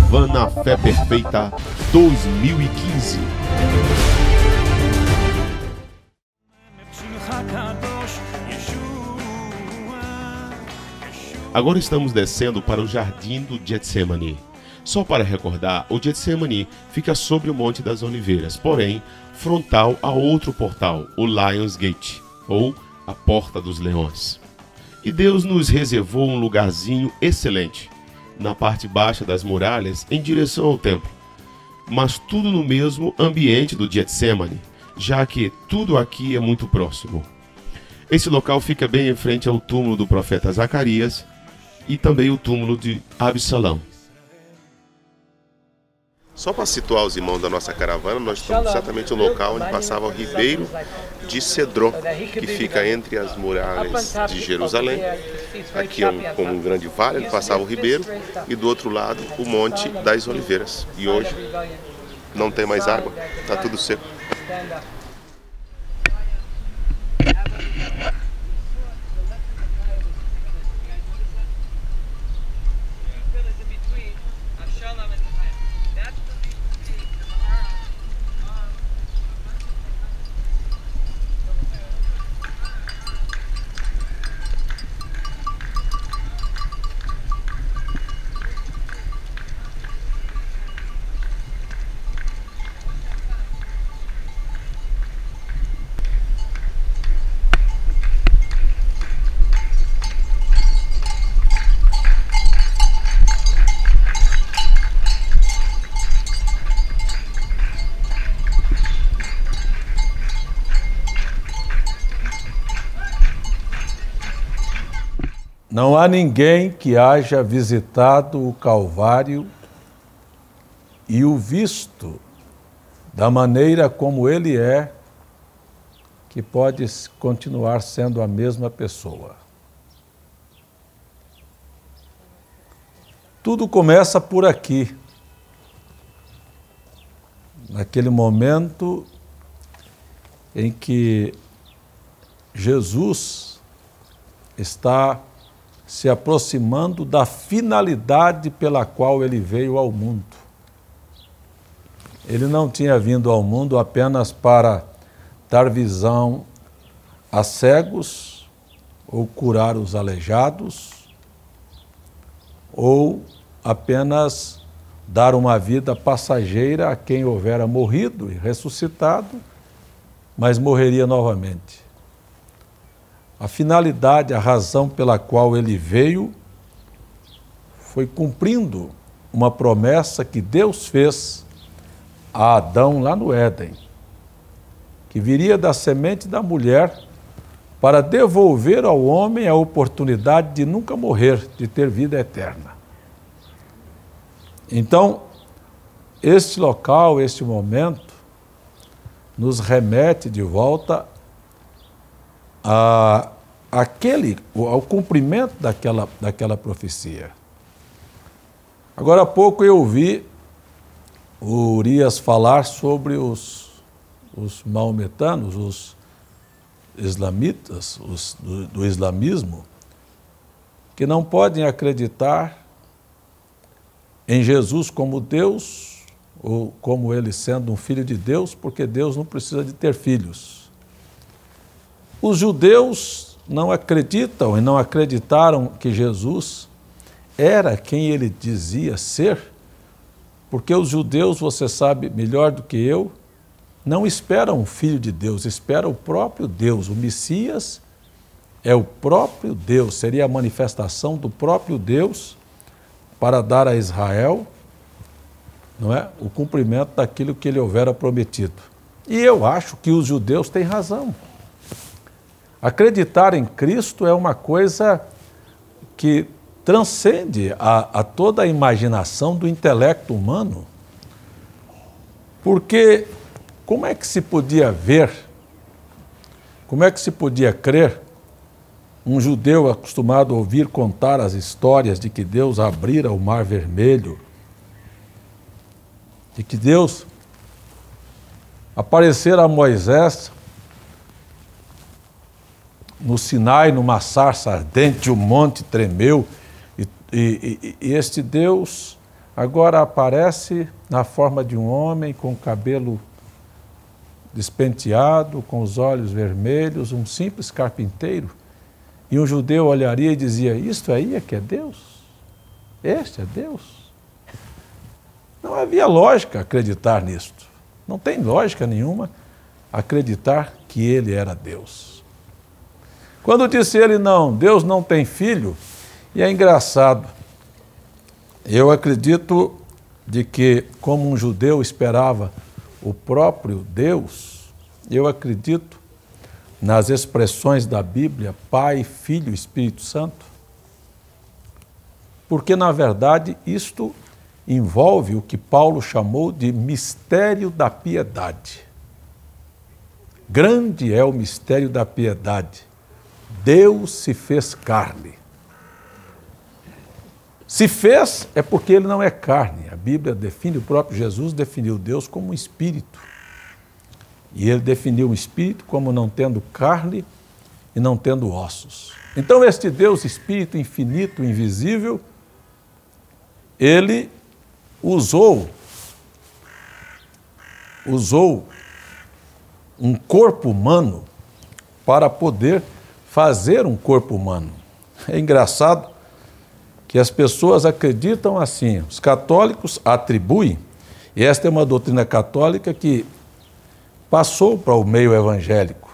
Caravana Fé Perfeita 2015. Agora estamos descendo para o Jardim do Getsemane. Só para recordar, o Getsemane fica sobre o Monte das Oliveiras, porém, frontal a outro portal, o Lions Gate, ou a Porta dos Leões. E Deus nos reservou um lugarzinho excelente, na parte baixa das muralhas, em direção ao templo. Mas tudo no mesmo ambiente do Getsemane, já que tudo aqui é muito próximo. Esse local fica bem em frente ao túmulo do profeta Zacarias e também o túmulo de Absalão. Só para situar os irmãos da nossa caravana, nós estamos exatamente no local onde passava o ribeiro de Cedron, que fica entre as muralhas de Jerusalém. Aqui é como um grande vale, onde passava o ribeiro, e do outro lado o Monte das Oliveiras. E hoje não tem mais água, está tudo seco. Não há ninguém que haja visitado o Calvário e o visto da maneira como ele é, que pode continuar sendo a mesma pessoa. Tudo começa por aqui, naquele momento em que Jesus está se aproximando da finalidade pela qual ele veio ao mundo. Ele não tinha vindo ao mundo apenas para dar visão a cegos, ou curar os aleijados, ou apenas dar uma vida passageira a quem houvera morrido e ressuscitado, mas morreria novamente. A finalidade, a razão pela qual ele veio, foi cumprindo uma promessa que Deus fez a Adão lá no Éden, que viria da semente da mulher para devolver ao homem a oportunidade de nunca morrer, de ter vida eterna. Então, este local, este momento, nos remete de volta ao cumprimento daquela profecia. Agora há pouco eu ouvi o Urias falar sobre os maometanos, os islamitas, do islamismo, que não podem acreditar em Jesus como Deus, ou como ele sendo um filho de Deus, porque Deus não precisa de ter filhos. Os judeus não acreditam e não acreditaram que Jesus era quem ele dizia ser, porque os judeus, você sabe melhor do que eu, não esperam um filho de Deus, esperam o próprio Deus. O Messias é o próprio Deus, seria a manifestação do próprio Deus para dar a Israel, não é, o cumprimento daquilo que ele houvera prometido. E eu acho que os judeus têm razão. Acreditar em Cristo é uma coisa que transcende a toda a imaginação do intelecto humano. Porque como é que se podia ver, como é que se podia crer um judeu acostumado a ouvir contar as histórias de que Deus abrira o Mar Vermelho, de que Deus aparecera a Moisés no Sinai, numa sarça ardente, o monte tremeu, e este Deus agora aparece na forma de um homem com o cabelo despenteado, com os olhos vermelhos, um simples carpinteiro. E um judeu olharia e dizia, isto aí é que é Deus? Este é Deus? Não havia lógica acreditar nisto. Não tem lógica nenhuma acreditar que ele era Deus. Quando disse ele, não, Deus não tem filho, e é engraçado, eu acredito de que, como um judeu esperava o próprio Deus, eu acredito nas expressões da Bíblia, Pai, Filho, Espírito Santo, porque, na verdade, isto envolve o que Paulo chamou de mistério da piedade. Grande é o mistério da piedade. Deus se fez carne. Se fez é porque ele não é carne. A Bíblia define, o próprio Jesus definiu Deus como um espírito. E ele definiu o espírito como não tendo carne e não tendo ossos. Então este Deus, espírito infinito, invisível, ele usou um corpo humano para poder fazer um corpo humano. É engraçado que as pessoas acreditam assim, os católicos atribuem, e esta é uma doutrina católica que passou para o meio evangélico.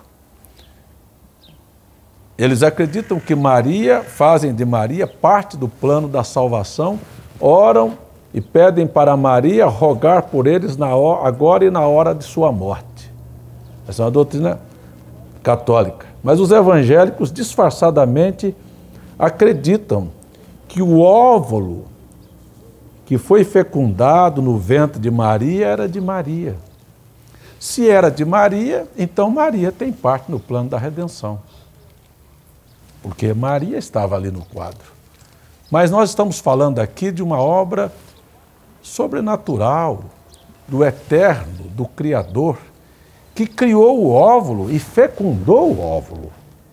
Eles acreditam que Maria, fazem de Maria parte do plano da salvação, oram e pedem para Maria rogar por eles agora e na hora de sua morte. Essa é uma doutrina católica. Mas os evangélicos, disfarçadamente, acreditam que o óvulo que foi fecundado no ventre de Maria era de Maria. Se era de Maria, então Maria tem parte no plano da redenção. Porque Maria estava ali no quadro. Mas nós estamos falando aqui de uma obra sobrenatural, do eterno, do Criador, que criou o óvulo e fecundou o óvulo.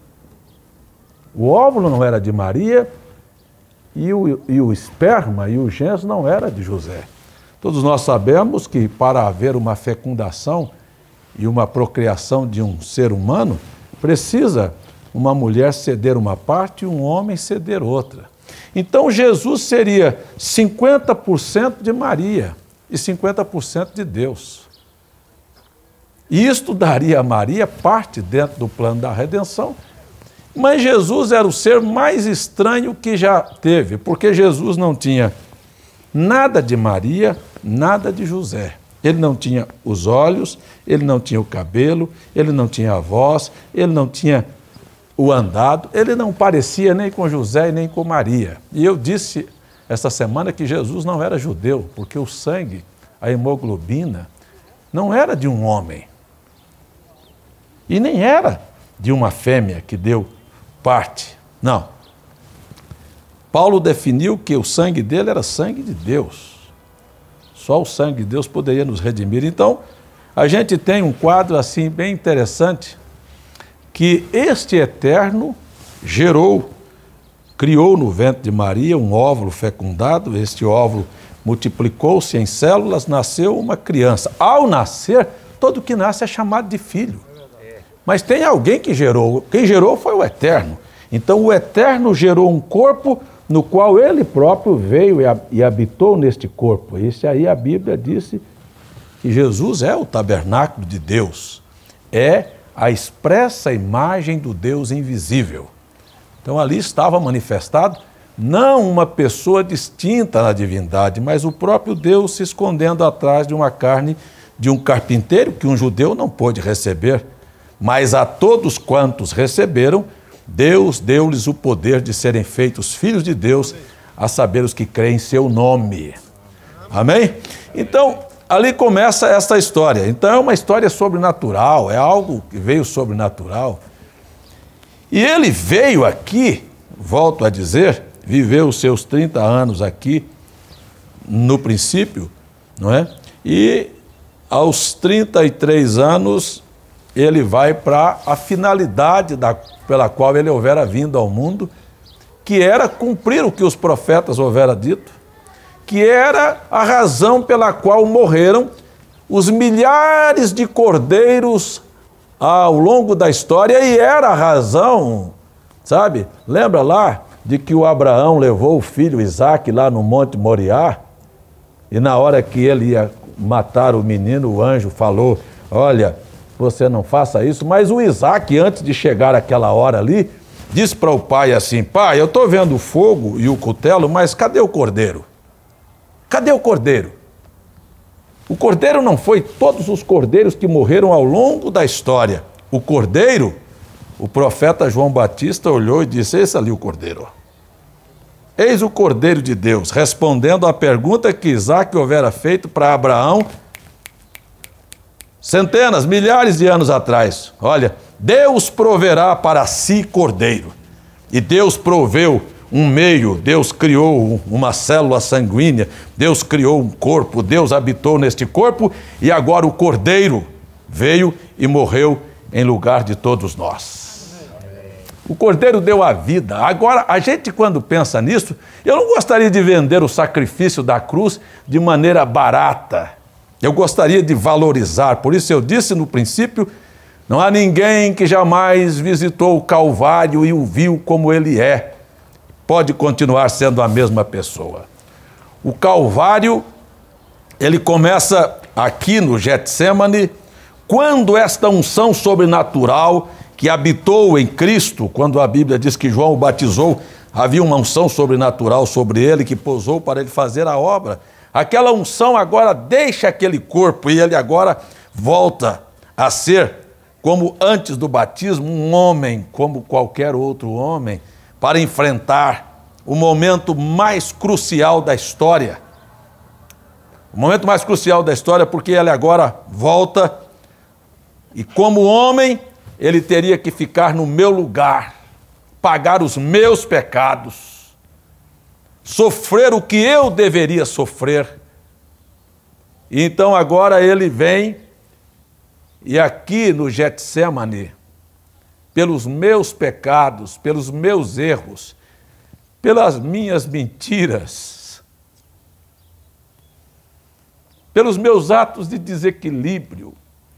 O óvulo não era de Maria e o esperma e o gens não era de José. Todos nós sabemos que para haver uma fecundação e uma procriação de um ser humano, precisa uma mulher ceder uma parte e um homem ceder outra. Então Jesus seria 50% de Maria e 50% de Deus. E isto daria a Maria parte dentro do plano da redenção, mas Jesus era o ser mais estranho que já teve, porque Jesus não tinha nada de Maria, nada de José. Ele não tinha os olhos, ele não tinha o cabelo, ele não tinha a voz, ele não tinha o andado, ele não parecia nem com José e nem com Maria. E eu disse esta semana que Jesus não era judeu, porque o sangue, a hemoglobina, não era de um homem. E nem era de uma fêmea que deu parte. Não. Paulo definiu que o sangue dele era sangue de Deus. Só o sangue de Deus poderia nos redimir. Então, a gente tem um quadro assim bem interessante, que este Eterno criou no ventre de Maria um óvulo fecundado, este óvulo multiplicou-se em células, nasceu uma criança. Ao nascer, todo que nasce é chamado de filho. Mas tem alguém que gerou, quem gerou foi o Eterno. Então o Eterno gerou um corpo no qual ele próprio veio e habitou neste corpo. Esse aí a Bíblia disse que Jesus é o tabernáculo de Deus, é a expressa imagem do Deus invisível. Então ali estava manifestado não uma pessoa distinta na divindade, mas o próprio Deus se escondendo atrás de uma carne de um carpinteiro que um judeu não pôde receber. Mas a todos quantos receberam, Deus deu-lhes o poder de serem feitos filhos de Deus, a saber os que creem em seu nome. Amém? Então, ali começa essa história. Então é uma história sobrenatural, é algo que veio sobrenatural. E ele veio aqui, volto a dizer, viveu os seus 30 anos aqui, no princípio, não é? E aos 33 anos, ele vai para a finalidade pela qual ele houvera vindo ao mundo, que era cumprir o que os profetas houvera dito, que era a razão pela qual morreram os milhares de cordeiros ao longo da história, e era a razão, sabe? Lembra lá de que o Abraão levou o filho Isaque lá no Monte Moriá, e na hora que ele ia matar o menino, o anjo falou: olha, você não faça isso. Mas o Isaque, antes de chegar aquela hora ali, disse para o pai assim: pai, eu estou vendo o fogo e o cutelo, mas cadê o cordeiro? Cadê o cordeiro? O cordeiro não foi todos os cordeiros que morreram ao longo da história. O cordeiro, o profeta João Batista olhou e disse: esse ali é o cordeiro. Eis o cordeiro de Deus, respondendo à pergunta que Isaque houvera feito para Abraão centenas, milhares de anos atrás. Olha, Deus proverá para si cordeiro. E Deus proveu um meio, Deus criou uma célula sanguínea, Deus criou um corpo, Deus habitou neste corpo, e agora o cordeiro veio e morreu em lugar de todos nós. O cordeiro deu a vida. Agora, a gente quando pensa nisso, eu não gostaria de vender o sacrifício da cruz de maneira barata. Eu gostaria de valorizar. Por isso eu disse no princípio, não há ninguém que jamais visitou o Calvário e o viu como ele é. Pode continuar sendo a mesma pessoa. O Calvário, ele começa aqui no Getsêmani, quando esta unção sobrenatural que habitou em Cristo, quando a Bíblia diz que João o batizou, havia uma unção sobrenatural sobre ele que pousou para ele fazer a obra. Aquela unção agora deixa aquele corpo e ele agora volta a ser, como antes do batismo, um homem, como qualquer outro homem, para enfrentar o momento mais crucial da história. O momento mais crucial da história, porque ele agora volta e, como homem, ele teria que ficar no meu lugar, pagar os meus pecados, sofrer o que eu deveria sofrer. E então agora ele vem, e aqui no Getsêmani, pelos meus pecados, pelos meus erros, pelas minhas mentiras, pelos meus atos de desequilíbrio,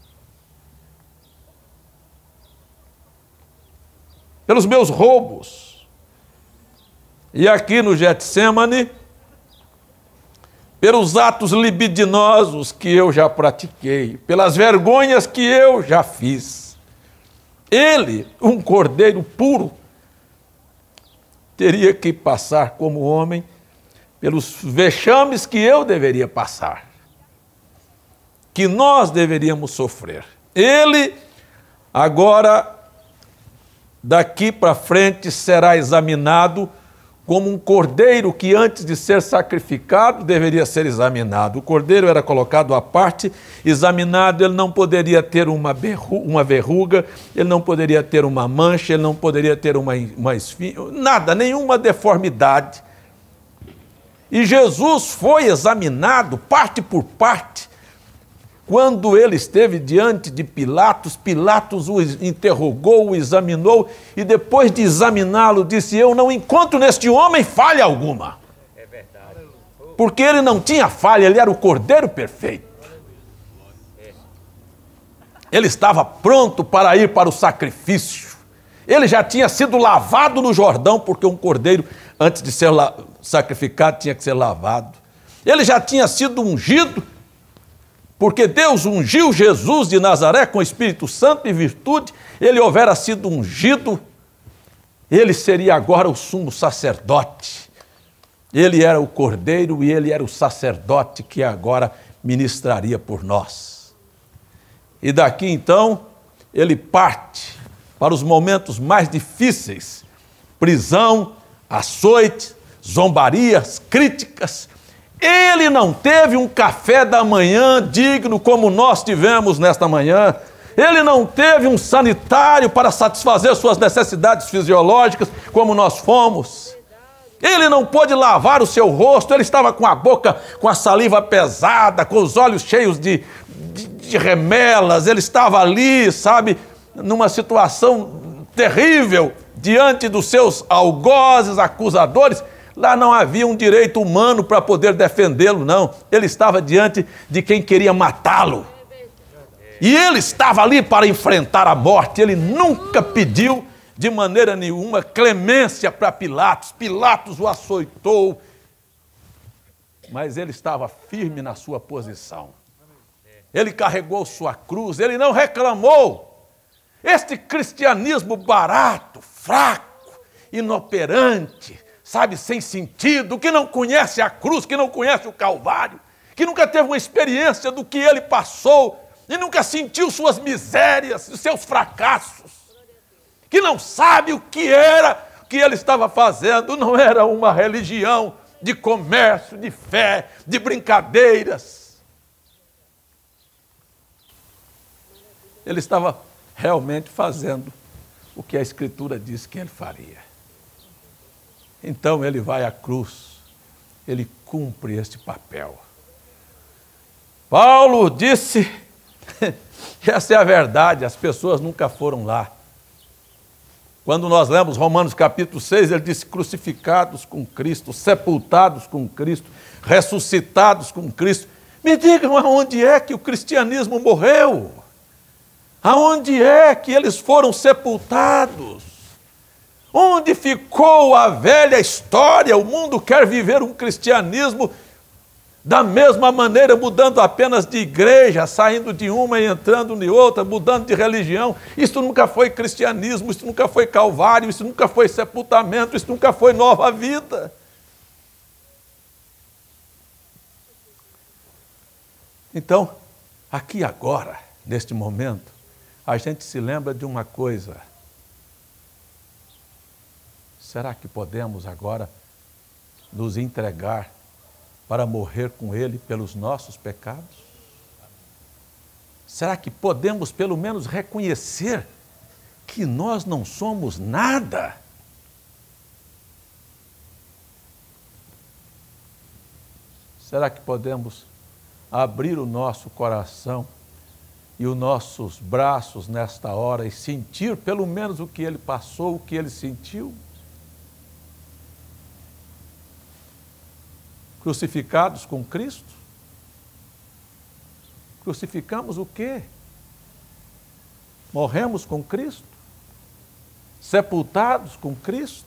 pelos meus roubos. E aqui no Getsêmani, pelos atos libidinosos que eu já pratiquei, pelas vergonhas que eu já fiz. Ele, um cordeiro puro, teria que passar como homem pelos vexames que eu deveria passar, que nós deveríamos sofrer. Ele, agora, daqui para frente, será examinado como um cordeiro que antes de ser sacrificado deveria ser examinado. O cordeiro era colocado à parte, examinado, ele não poderia ter uma verruga, ele não poderia ter uma mancha, ele não poderia ter uma espinha, nada, nenhuma deformidade. E Jesus foi examinado parte por parte. Quando ele esteve diante de Pilatos, Pilatos o interrogou, o examinou, e depois de examiná-lo, disse: eu não encontro neste homem falha alguma. É verdade. Porque ele não tinha falha, ele era o cordeiro perfeito. Ele estava pronto para ir para o sacrifício. Ele já tinha sido lavado no Jordão, porque um cordeiro, antes de ser sacrificado, tinha que ser lavado. Ele já tinha sido ungido, porque Deus ungiu Jesus de Nazaré com o Espírito Santo e virtude. Ele houvera sido ungido, ele seria agora o sumo sacerdote. Ele era o cordeiro e ele era o sacerdote que agora ministraria por nós. E daqui então, ele parte para os momentos mais difíceis: prisão, açoite, zombarias, críticas. Ele não teve um café da manhã digno como nós tivemos nesta manhã. Ele não teve um sanitário para satisfazer suas necessidades fisiológicas como nós fomos. Ele não pôde lavar o seu rosto, ele estava com a boca, com a saliva pesada, com os olhos cheios de remelas. Ele estava ali, sabe, numa situação terrível, diante dos seus algozes, acusadores. Lá não havia um direito humano para poder defendê-lo, não. Ele estava diante de quem queria matá-lo. E ele estava ali para enfrentar a morte. Ele nunca pediu, de maneira nenhuma, clemência para Pilatos. Pilatos o açoitou. Mas ele estava firme na sua posição. Ele carregou sua cruz, ele não reclamou. Este cristianismo barato, fraco, inoperante, sabe, sem sentido, que não conhece a cruz, que não conhece o Calvário, que nunca teve uma experiência do que ele passou e nunca sentiu suas misérias, os seus fracassos, que não sabe o que era que ele estava fazendo. Não era uma religião de comércio, de fé, de brincadeiras. Ele estava realmente fazendo o que a Escritura diz que ele faria. Então ele vai à cruz, ele cumpre este papel. Paulo disse, essa é a verdade, as pessoas nunca foram lá. Quando nós lemos Romanos capítulo 6, ele disse: crucificados com Cristo, sepultados com Cristo, ressuscitados com Cristo. Me digam aonde é que o cristianismo morreu? Aonde é que eles foram sepultados? Onde ficou a velha história? O mundo quer viver um cristianismo da mesma maneira, mudando apenas de igreja, saindo de uma e entrando em outra, mudando de religião. Isso nunca foi cristianismo, isso nunca foi Calvário, isso nunca foi sepultamento, isso nunca foi nova vida. Então, aqui agora, neste momento, a gente se lembra de uma coisa. Será que podemos agora nos entregar para morrer com Ele pelos nossos pecados? Será que podemos pelo menos reconhecer que nós não somos nada? Será que podemos abrir o nosso coração e os nossos braços nesta hora e sentir pelo menos o que Ele passou, o que Ele sentiu? Crucificados com Cristo? Crucificamos o quê? Morremos com Cristo? Sepultados com Cristo?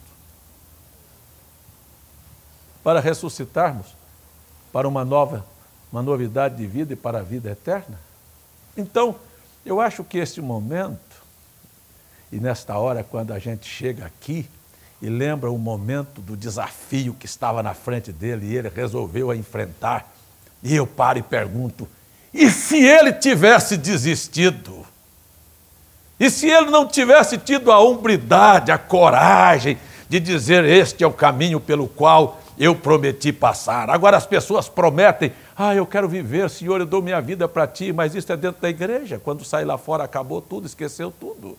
Para ressuscitarmos para uma novidade de vida e para a vida eterna? Então, eu acho que este momento, e nesta hora, quando a gente chega aqui, e lembra o momento do desafio que estava na frente dele, e ele resolveu enfrentar. E eu paro e pergunto, e se ele tivesse desistido? E se ele não tivesse tido a hombridade, a coragem de dizer: este é o caminho pelo qual eu prometi passar? Agora as pessoas prometem: eu quero viver, Senhor, eu dou minha vida para Ti, mas isso é dentro da igreja. Quando sai lá fora, acabou tudo, esqueceu tudo.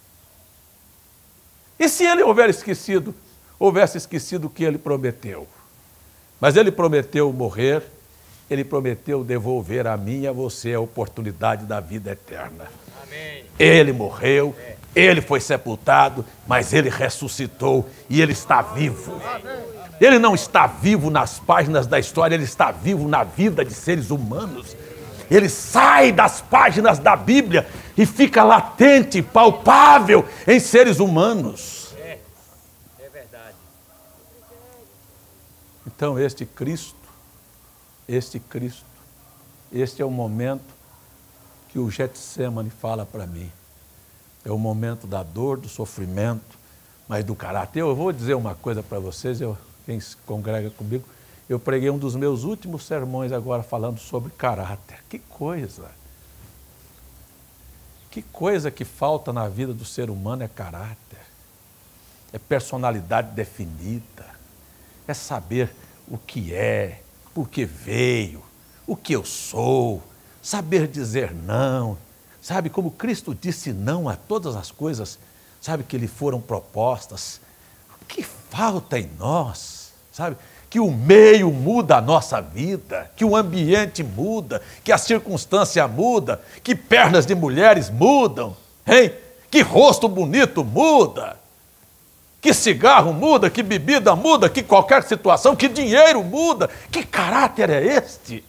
E se ele houvesse esquecido o que ele prometeu? Mas ele prometeu morrer, ele prometeu devolver a mim e a você a oportunidade da vida eterna. Amém. Ele morreu, ele foi sepultado, mas ele ressuscitou e ele está vivo. Amém. Ele não está vivo nas páginas da história, ele está vivo na vida de seres humanos. Ele sai das páginas da Bíblia e fica latente, palpável em seres humanos. É verdade. Então, este é o momento que o Getsemane fala para mim. É o momento da dor, do sofrimento, mas do caráter. Eu vou dizer uma coisa para vocês, quem se congrega comigo, eu preguei um dos meus últimos sermões agora falando sobre caráter. Que coisa! Que coisa que falta na vida do ser humano é caráter. É personalidade definida. É saber o que é, por que veio, o que eu sou. Saber dizer não. Sabe, como Cristo disse não a todas as coisas, sabe, que lhe foram propostas. O que falta em nós, sabe? Que o meio muda a nossa vida, que o ambiente muda, que a circunstância muda, que pernas de mulheres mudam, hein? Que rosto bonito muda. Que cigarro muda, que bebida muda, que qualquer situação, que dinheiro muda. Que caráter é este?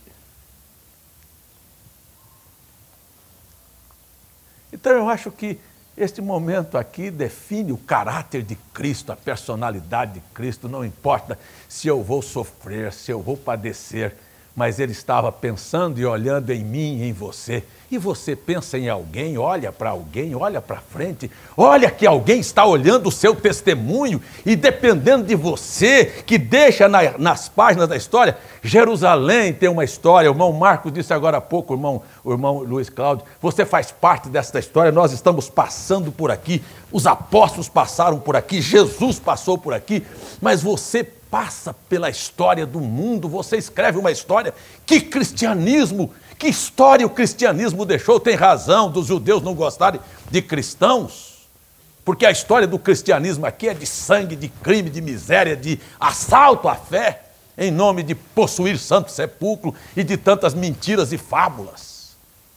Então eu acho que este momento aqui define o caráter de Cristo, a personalidade de Cristo. Não importa se eu vou sofrer, se eu vou padecer, mas Ele estava pensando e olhando em mim e em você. E você pensa em alguém, olha para frente, olha que alguém está olhando o seu testemunho e dependendo de você, que deixa nas páginas da história. Jerusalém tem uma história, o irmão Marcos disse agora há pouco, o irmão Luiz Cláudio, você faz parte desta história, nós estamos passando por aqui, os apóstolos passaram por aqui, Jesus passou por aqui, mas você passa pela história do mundo, você escreve uma história. Que cristianismo, que história o cristianismo deixou? Tem razão dos judeus não gostarem de cristãos, porque a história do cristianismo aqui é de sangue, de crime, de miséria, de assalto à fé, em nome de possuir santo sepulcro e de tantas mentiras e fábulas.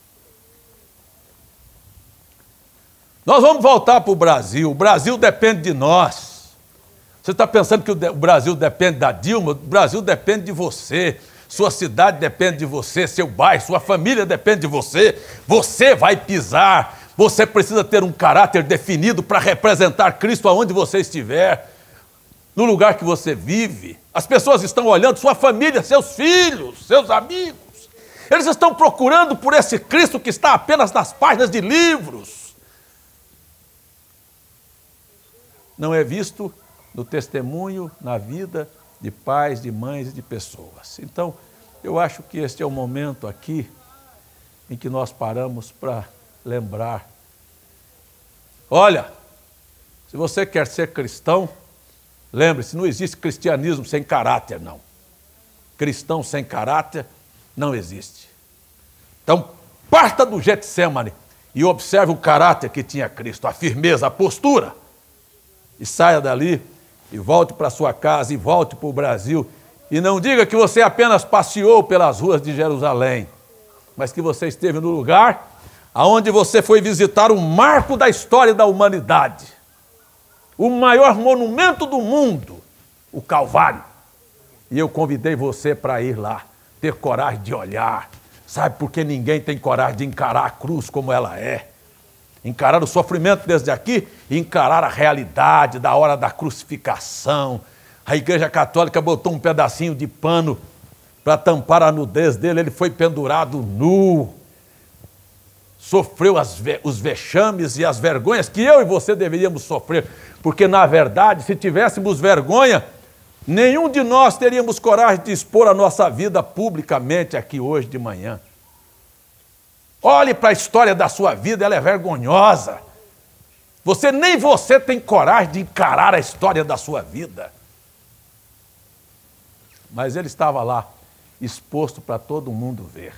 Nós vamos voltar para o Brasil depende de nós. Você está pensando que o Brasil depende da Dilma? O Brasil depende de você. Sua cidade depende de você, seu bairro, sua família depende de você. Você vai pisar. Você precisa ter um caráter definido para representar Cristo aonde você estiver, no lugar que você vive. As pessoas estão olhando, sua família, seus filhos, seus amigos. Eles estão procurando por esse Cristo que está apenas nas páginas de livros. Não é visto no testemunho, na vida de pais, de mães e de pessoas. Então, eu acho que este é o momento aqui em que nós paramos para lembrar. Olha, se você quer ser cristão, lembre-se, não existe cristianismo sem caráter, não. Cristão sem caráter não existe. Então, parta do Getsemane e observe o caráter que tinha Cristo, a firmeza, a postura. E saia dali e volte para sua casa, e volte para o Brasil, e não diga que você apenas passeou pelas ruas de Jerusalém, mas que você esteve no lugar aonde você foi visitar o marco da história da humanidade, o maior monumento do mundo, o Calvário. E eu convidei você para ir lá, ter coragem de olhar, sabe, porque ninguém tem coragem de encarar a cruz como ela é. Encarar o sofrimento desde aqui e encarar a realidade da hora da crucificação. A Igreja Católica botou um pedacinho de pano para tampar a nudez dele, ele foi pendurado nu. Sofreu os vexames e as vergonhas que eu e você deveríamos sofrer, porque, na verdade, se tivéssemos vergonha, nenhum de nós teríamos coragem de expor a nossa vida publicamente aqui hoje de manhã. Olhe para a história da sua vida, ela é vergonhosa. Nem você tem coragem de encarar a história da sua vida. Mas ele estava lá, exposto para todo mundo ver.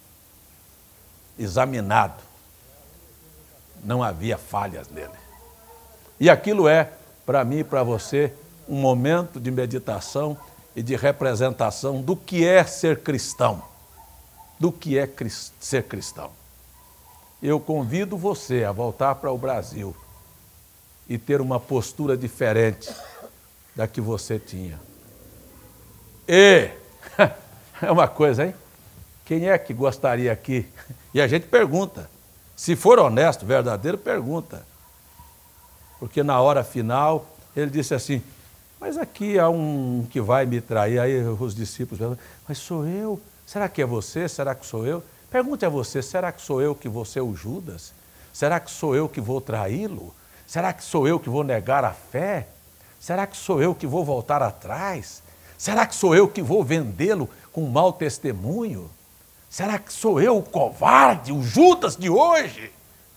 Examinado. Não havia falhas nele. E aquilo é, para mim e para você, um momento de meditação e de representação do que é ser cristão. Do que é ser cristão. Eu convido você a voltar para o Brasil e ter uma postura diferente da que você tinha. E, é uma coisa, hein? Quem é que gostaria aqui? E a gente pergunta, se for honesto, verdadeiro, pergunta. Porque na hora final, ele disse assim, mas aqui há um que vai me trair. Aí os discípulos perguntam, mas sou eu? Será que é você? Será que sou eu? Pergunte a você, será que sou eu que vou ser o Judas? Será que sou eu que vou traí-lo? Será que sou eu que vou negar a fé? Será que sou eu que vou voltar atrás? Será que sou eu que vou vendê-lo com mau testemunho? Será que sou eu o covarde, o Judas de hoje?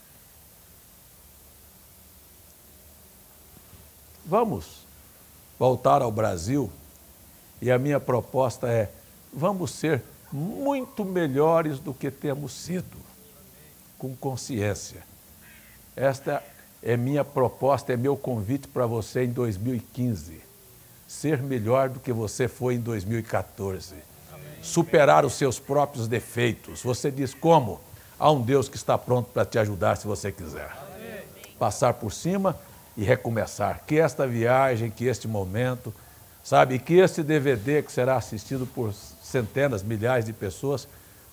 Vamos voltar ao Brasil e a minha proposta é, vamos ser muito melhores do que temos sido, com consciência. Esta é minha proposta, é meu convite para você em 2015. Ser melhor do que você foi em 2014. Superar os seus próprios defeitos. Você diz como? Há um Deus que está pronto para te ajudar se você quiser. Passar por cima e recomeçar. Que esta viagem, que este momento, sabe, que este DVD que será assistido por centenas, milhares de pessoas,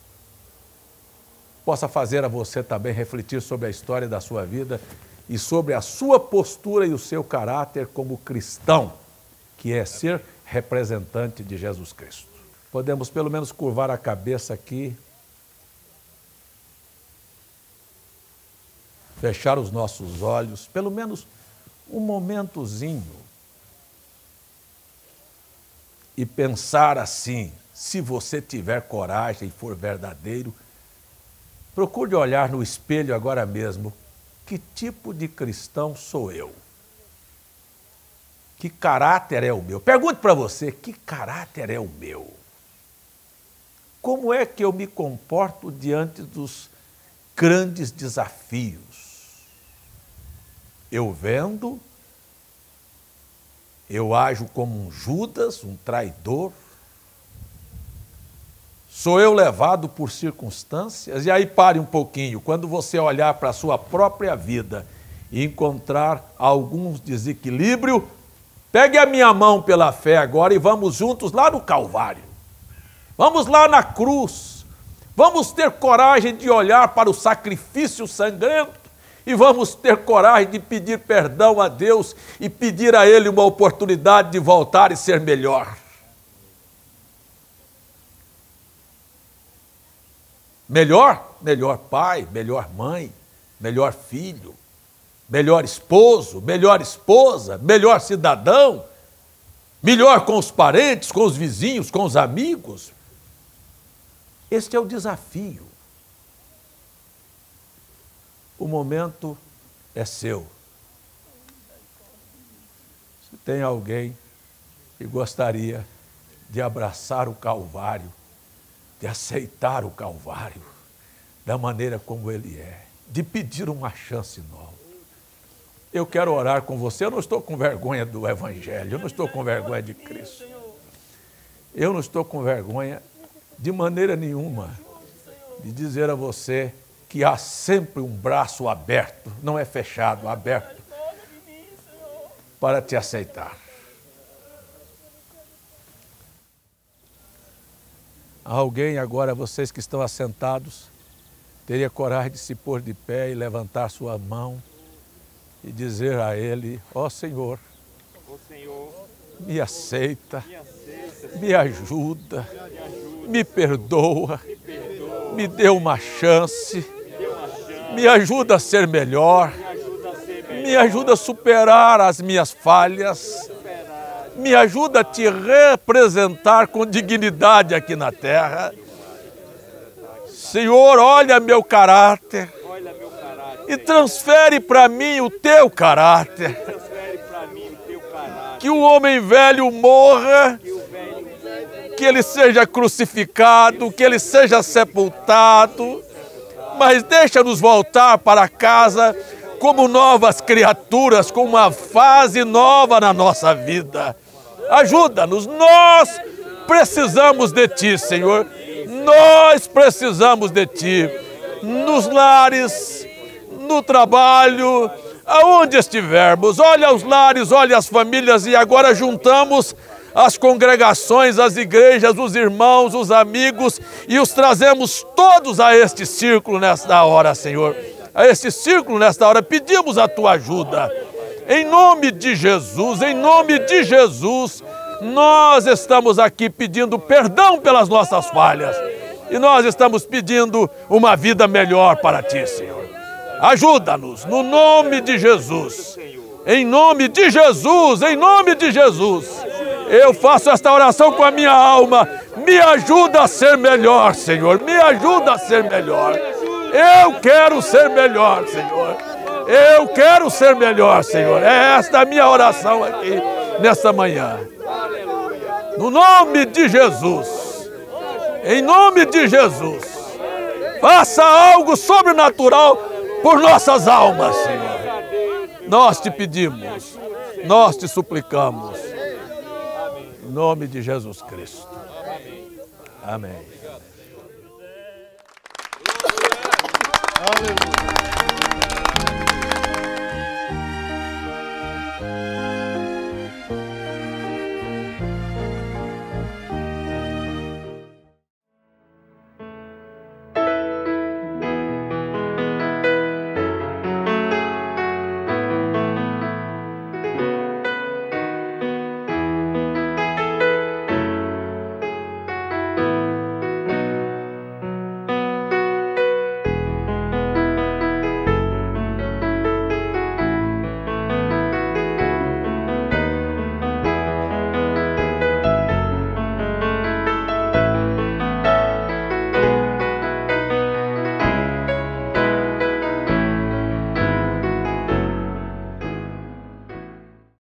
possa fazer a você também refletir sobre a história da sua vida e sobre a sua postura e o seu caráter como cristão, que é ser representante de Jesus Cristo. Podemos pelo menos curvar a cabeça aqui, fechar os nossos olhos, pelo menos um momentozinho, e pensar assim, se você tiver coragem e for verdadeiro, procure olhar no espelho agora mesmo, que tipo de cristão sou eu? Que caráter é o meu? Pergunte para você, que caráter é o meu? Como é que eu me comporto diante dos grandes desafios? Eu vendo, eu ajo como um Judas, um traidor, sou eu levado por circunstâncias? E aí pare um pouquinho, quando você olhar para a sua própria vida e encontrar alguns desequilíbrios, pegue a minha mão pela fé agora e vamos juntos lá no Calvário. Vamos lá na cruz. Vamos ter coragem de olhar para o sacrifício sangrento e vamos ter coragem de pedir perdão a Deus e pedir a Ele uma oportunidade de voltar e ser melhor. Melhor? Melhor pai, melhor mãe, melhor filho, melhor esposo, melhor esposa, melhor cidadão, melhor com os parentes, com os vizinhos, com os amigos. Este é o desafio. O momento é seu. Se tem alguém que gostaria de abraçar o Calvário, de aceitar o Calvário da maneira como ele é, de pedir uma chance nova, eu quero orar com você. Eu não estou com vergonha do Evangelho, eu não estou com vergonha de Cristo. Eu não estou com vergonha de maneira nenhuma de dizer a você que há sempre um braço aberto, não é fechado, aberto, para te aceitar. Alguém agora, vocês que estão assentados, teria coragem de se pôr de pé e levantar sua mão e dizer a Ele: ó Senhor, me aceita, me ajuda, me perdoa, me dê uma chance, me ajuda a ser melhor, me ajuda a superar as minhas falhas, me ajuda a te representar com dignidade aqui na terra. Senhor, olha meu caráter e transfere para mim o teu caráter. Que o homem velho morra, que ele seja crucificado, que ele seja sepultado, mas deixa-nos voltar para casa como novas criaturas, com uma fase nova na nossa vida. Ajuda-nos, nós precisamos de Ti, Senhor, nós precisamos de Ti, nos lares, no trabalho, aonde estivermos. Olha os lares, olha as famílias, e agora juntamos as congregações, as igrejas, os irmãos, os amigos, e os trazemos todos a este círculo nesta hora, Senhor. A este círculo nesta hora, pedimos a Tua ajuda. Em nome de Jesus, nós estamos aqui pedindo perdão pelas nossas falhas. E nós estamos pedindo uma vida melhor para Ti, Senhor. Ajuda-nos, no nome de Jesus. Em nome de Jesus, eu faço esta oração com a minha alma. Me ajuda a ser melhor, Senhor. Me ajuda a ser melhor. Eu quero ser melhor, Senhor. Eu quero ser melhor, Senhor. É esta a minha oração aqui nesta manhã. No nome de Jesus. Em nome de Jesus. Faça algo sobrenatural por nossas almas, Senhor. Nós te pedimos, nós te suplicamos. Em nome de Jesus Cristo. Amém. Aleluia.